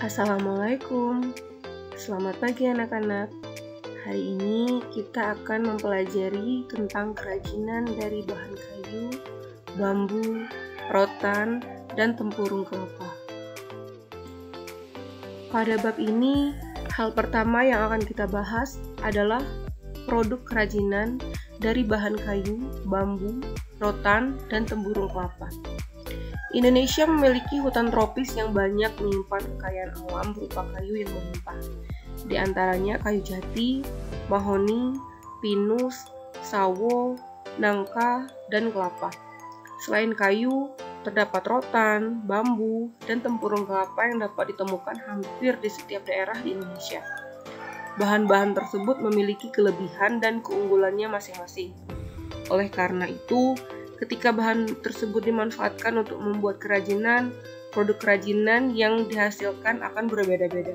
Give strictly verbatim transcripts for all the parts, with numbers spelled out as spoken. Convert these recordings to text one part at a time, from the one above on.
Assalamualaikum, selamat pagi anak-anak. Hari ini kita akan mempelajari tentang kerajinan dari bahan kayu, bambu, rotan, dan tempurung kelapa. Pada bab ini, hal pertama yang akan kita bahas adalah produk kerajinan dari bahan kayu, bambu, rotan, dan tempurung kelapa. Indonesia memiliki hutan tropis yang banyak menyimpan kekayaan alam berupa kayu yang melimpah. Di antaranya kayu jati, mahoni, pinus, sawo, nangka, dan kelapa. Selain kayu, terdapat rotan, bambu, dan tempurung kelapa yang dapat ditemukan hampir di setiap daerah di Indonesia. Bahan-bahan tersebut memiliki kelebihan dan keunggulannya masing-masing. Oleh karena itu, ketika bahan tersebut dimanfaatkan untuk membuat kerajinan, produk kerajinan yang dihasilkan akan berbeda-beda.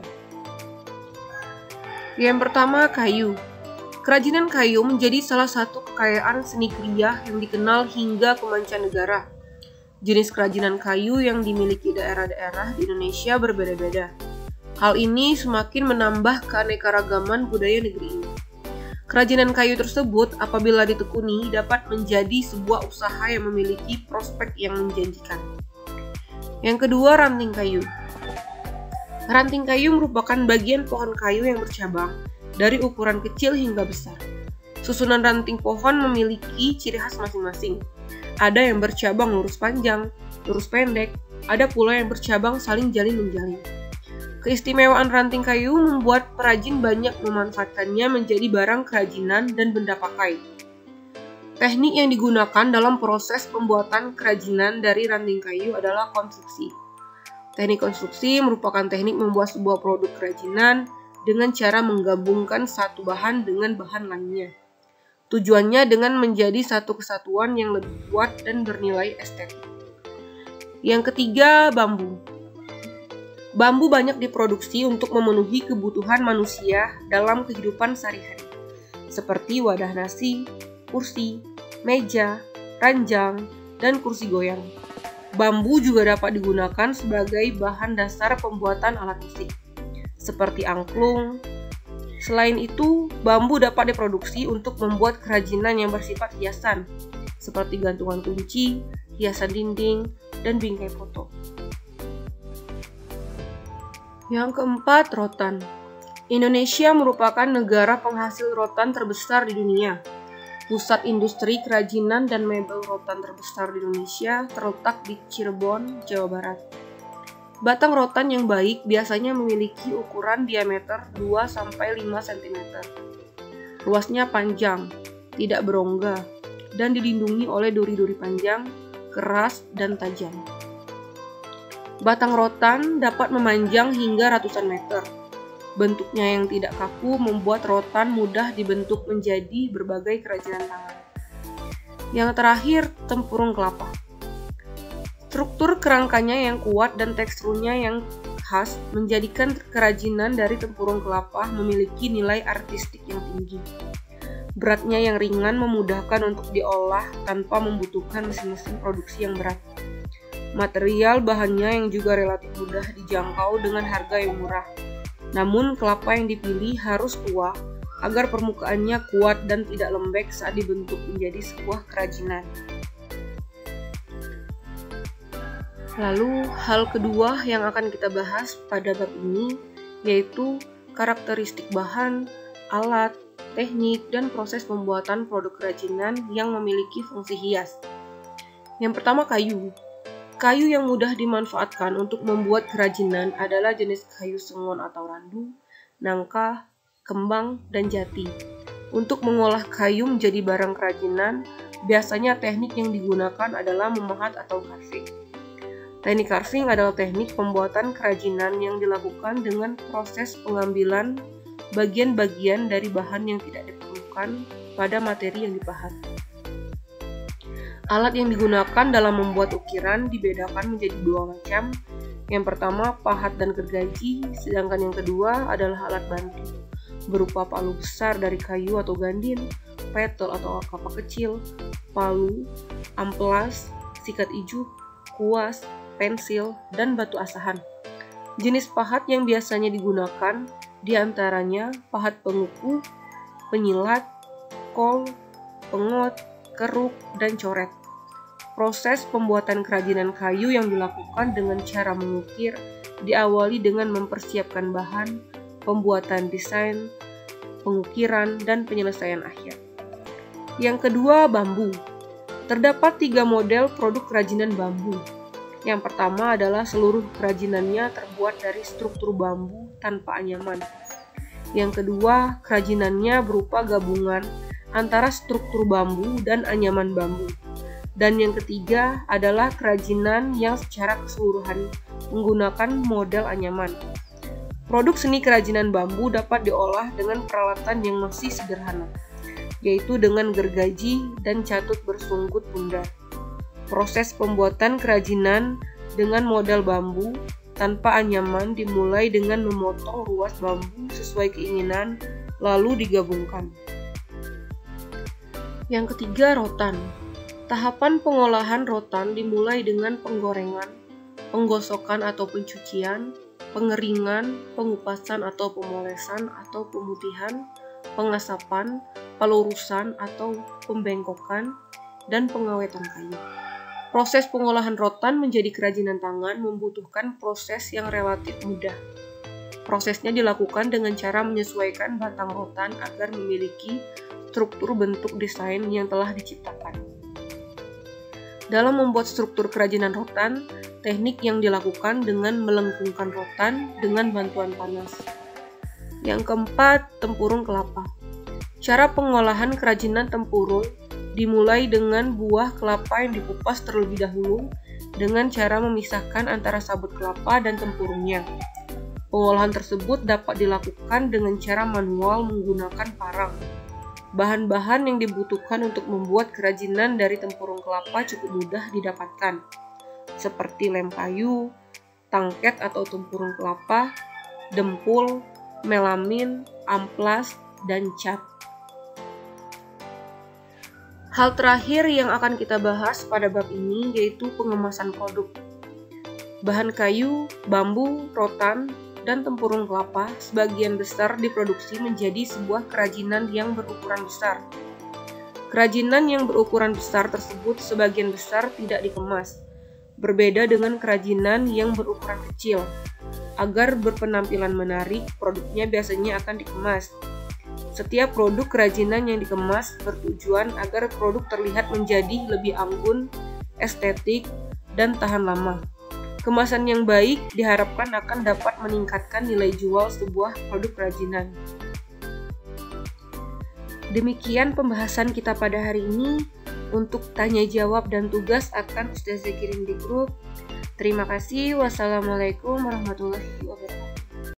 Yang pertama, kayu. Kerajinan kayu menjadi salah satu kekayaan seni kriya yang dikenal hingga ke mancanegara. Jenis kerajinan kayu yang dimiliki daerah-daerah di Indonesia berbeda-beda. Hal ini semakin menambah keanekaragaman budaya negeri ini. Kerajinan kayu tersebut apabila ditekuni dapat menjadi sebuah usaha yang memiliki prospek yang menjanjikan. Yang kedua, ranting kayu. Ranting kayu merupakan bagian pohon kayu yang bercabang dari ukuran kecil hingga besar. Susunan ranting pohon memiliki ciri khas masing-masing. Ada yang bercabang lurus panjang, lurus pendek, ada pula yang bercabang saling jalin-menjalin. Keistimewaan ranting kayu membuat perajin banyak memanfaatkannya menjadi barang kerajinan dan benda pakai. Teknik yang digunakan dalam proses pembuatan kerajinan dari ranting kayu adalah konstruksi. Teknik konstruksi merupakan teknik membuat sebuah produk kerajinan dengan cara menggabungkan satu bahan dengan bahan lainnya. Tujuannya dengan menjadi satu kesatuan yang lebih kuat dan bernilai estetik. Yang ketiga, bambu. Bambu banyak diproduksi untuk memenuhi kebutuhan manusia dalam kehidupan sehari-hari, seperti wadah nasi, kursi, meja, ranjang, dan kursi goyang. Bambu juga dapat digunakan sebagai bahan dasar pembuatan alat musik, seperti angklung. Selain itu, bambu dapat diproduksi untuk membuat kerajinan yang bersifat hiasan, seperti gantungan kunci, hiasan dinding, dan bingkai foto. Yang keempat, rotan. Indonesia merupakan negara penghasil rotan terbesar di dunia. Pusat industri kerajinan dan mebel rotan terbesar di Indonesia terletak di Cirebon, Jawa Barat. Batang rotan yang baik biasanya memiliki ukuran diameter dua sampai lima sentimeter. Luasnya panjang, tidak berongga, dan dilindungi oleh duri-duri panjang, keras, dan tajam. Batang rotan dapat memanjang hingga ratusan meter. Bentuknya yang tidak kaku membuat rotan mudah dibentuk menjadi berbagai kerajinan tangan. Yang terakhir, tempurung kelapa. Struktur kerangkanya yang kuat dan teksturnya yang khas menjadikan kerajinan dari tempurung kelapa memiliki nilai artistik yang tinggi. Beratnya yang ringan memudahkan untuk diolah tanpa membutuhkan mesin-mesin produksi yang berat. Material bahannya yang juga relatif mudah dijangkau dengan harga yang murah. Namun kelapa yang dipilih harus tua agar permukaannya kuat dan tidak lembek saat dibentuk menjadi sebuah kerajinan. Lalu hal kedua yang akan kita bahas pada bab ini yaitu karakteristik bahan, alat, teknik, dan proses pembuatan produk kerajinan yang memiliki fungsi hias. Yang pertama, kayu. Kayu yang mudah dimanfaatkan untuk membuat kerajinan adalah jenis kayu sengon atau randu, nangka, kembang, dan jati. Untuk mengolah kayu menjadi barang kerajinan, biasanya teknik yang digunakan adalah memahat atau carving. Teknik carving adalah teknik pembuatan kerajinan yang dilakukan dengan proses pengambilan bagian-bagian dari bahan yang tidak diperlukan pada materi yang dipahat. Alat yang digunakan dalam membuat ukiran dibedakan menjadi dua macam. Yang pertama, pahat dan gergaji, sedangkan yang kedua adalah alat bantu, berupa palu besar dari kayu atau gandin, petel atau kapak kecil, palu, amplas, sikat ijuk, kuas, pensil, dan batu asahan. Jenis pahat yang biasanya digunakan diantaranya pahat penguku, penyilat, kol, pengot, keruk, dan coret. Proses pembuatan kerajinan kayu yang dilakukan dengan cara mengukir diawali dengan mempersiapkan bahan, pembuatan desain, pengukiran, dan penyelesaian akhir. Yang kedua, bambu. Terdapat tiga model produk kerajinan bambu. Yang pertama adalah seluruh kerajinannya terbuat dari struktur bambu tanpa anyaman. Yang kedua, kerajinannya berupa gabungan antara struktur bambu dan anyaman bambu. Dan yang ketiga adalah kerajinan yang secara keseluruhan menggunakan model anyaman. Produk seni kerajinan bambu dapat diolah dengan peralatan yang masih sederhana, yaitu dengan gergaji dan catut bersunggut bundar. Proses pembuatan kerajinan dengan model bambu tanpa anyaman dimulai dengan memotong ruas bambu sesuai keinginan, lalu digabungkan. Yang ketiga, rotan. Tahapan pengolahan rotan dimulai dengan penggorengan, penggosokan atau pencucian, pengeringan, pengupasan atau pemolesan atau pemutihan, pengasapan, pelurusan atau pembengkokan, dan pengawetan kayu. Proses pengolahan rotan menjadi kerajinan tangan membutuhkan proses yang relatif mudah. Prosesnya dilakukan dengan cara menyesuaikan batang rotan agar memiliki struktur bentuk desain yang telah diciptakan. Dalam membuat struktur kerajinan rotan, teknik yang dilakukan dengan melengkungkan rotan dengan bantuan panas. Yang keempat, tempurung kelapa. Cara pengolahan kerajinan tempurung dimulai dengan buah kelapa yang dikupas terlebih dahulu dengan cara memisahkan antara sabut kelapa dan tempurungnya. Pengolahan tersebut dapat dilakukan dengan cara manual menggunakan parang. Bahan-bahan yang dibutuhkan untuk membuat kerajinan dari tempurung kelapa cukup mudah didapatkan, seperti lem kayu, tangket atau tempurung kelapa, dempul, melamin, amplas, dan cat. Hal terakhir yang akan kita bahas pada bab ini yaitu pengemasan produk. Bahan kayu, bambu, rotan, dan tempurung kelapa sebagian besar diproduksi menjadi sebuah kerajinan yang berukuran besar. Kerajinan yang berukuran besar tersebut sebagian besar tidak dikemas, berbeda dengan kerajinan yang berukuran kecil. Agar berpenampilan menarik, produknya biasanya akan dikemas. Setiap produk kerajinan yang dikemas bertujuan agar produk terlihat menjadi lebih anggun, estetik, dan tahan lama. Kemasan yang baik diharapkan akan dapat meningkatkan nilai jual sebuah produk kerajinan. Demikian pembahasan kita pada hari ini. Untuk tanya jawab dan tugas akan Ustazah kirim di grup. Terima kasih. Wassalamualaikum warahmatullahi wabarakatuh.